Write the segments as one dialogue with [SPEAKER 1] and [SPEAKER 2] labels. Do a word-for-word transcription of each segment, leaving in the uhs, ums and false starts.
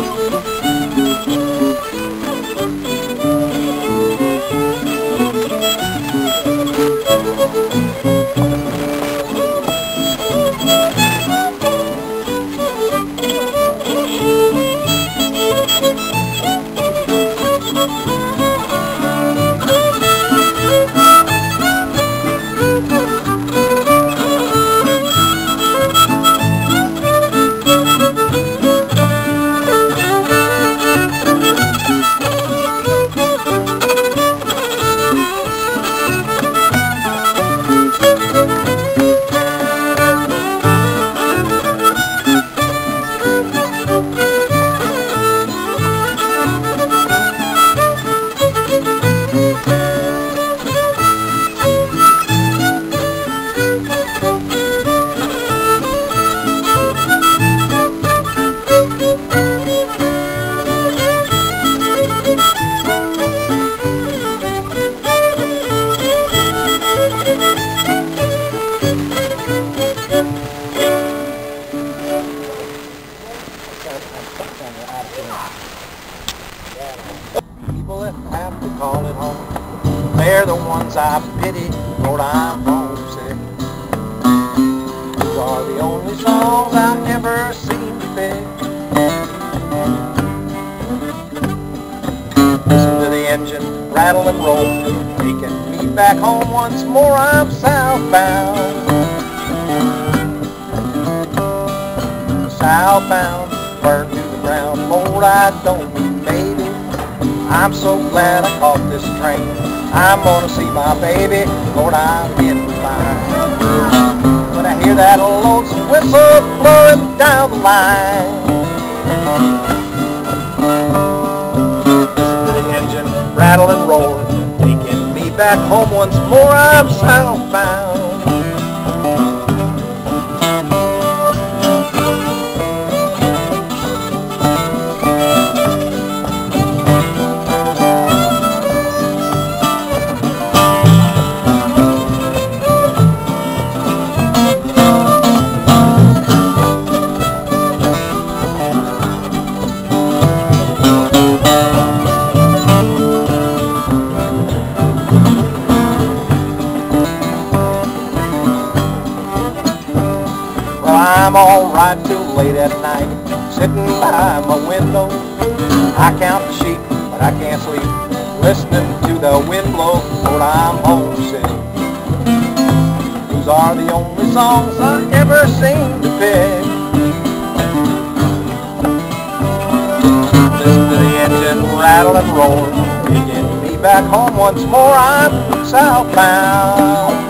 [SPEAKER 1] People that have to call it home, they're the ones I pity. Lord, I'm homesick. These are the only songs I ever seem to pick. Listen to the engine rattle and roll, taking me back home once more. I'm southbound, southbound, burned to the ground. Lord, I don't mean baby, I'm so glad I caught this train. I'm gonna see my baby, Lord, I'm in line. When I hear that lonesome whistle blowing down the line, listen to the engine rattle and roll, taking me back home once more. I'm southbound. I'm alright till late at night, sitting by my window. I count the sheep, but I can't sleep, listening to the wind blow. Lord, I'm homesick. These are the only songs I ever seem to pick. Listen to the engine rattle and roll, taking me back home once more. I'm southbound.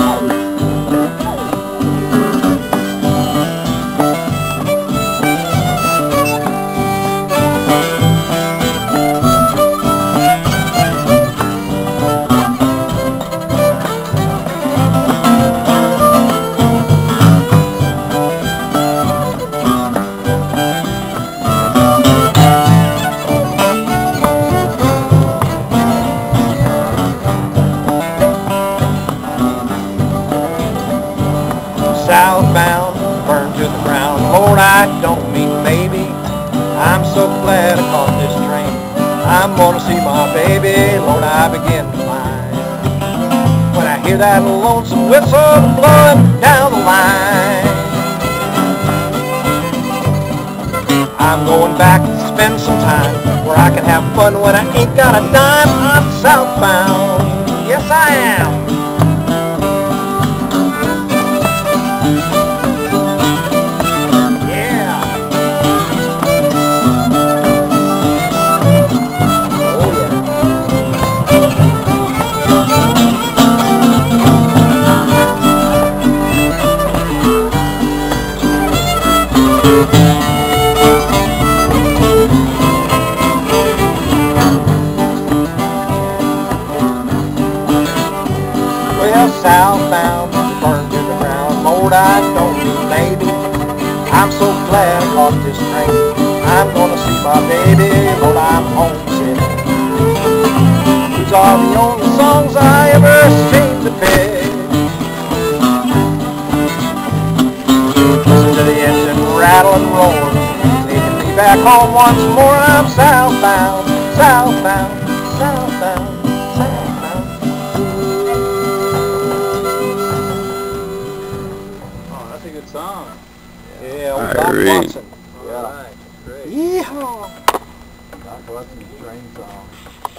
[SPEAKER 1] Southbound, burned to the ground. Lord, I don't mean maybe, I'm so glad I caught this train. I'm gonna see my baby, Lord, I begin to mind. When I hear that lonesome whistle blowing down the line, I'm going back to spend some time where I can have fun when I ain't got a dime. I'm southbound, yes I am. Well, southbound, burned to the ground. Lord, I don't mean maybe, I'm so glad I caught this train. I'm gonna see my baby, Lord, I'm homesick. These are the only songs I ever seem to pick. Listen to the engine rattle and roar, taking me back home once more. I'm southbound, southbound, southbound, southbound.
[SPEAKER 2] Oh, that's a good song.
[SPEAKER 1] Yeah, old
[SPEAKER 3] All
[SPEAKER 1] Doc
[SPEAKER 3] right.
[SPEAKER 1] Watson.
[SPEAKER 2] All right, great.
[SPEAKER 1] Yeehaw.
[SPEAKER 2] Doc Watson's train song.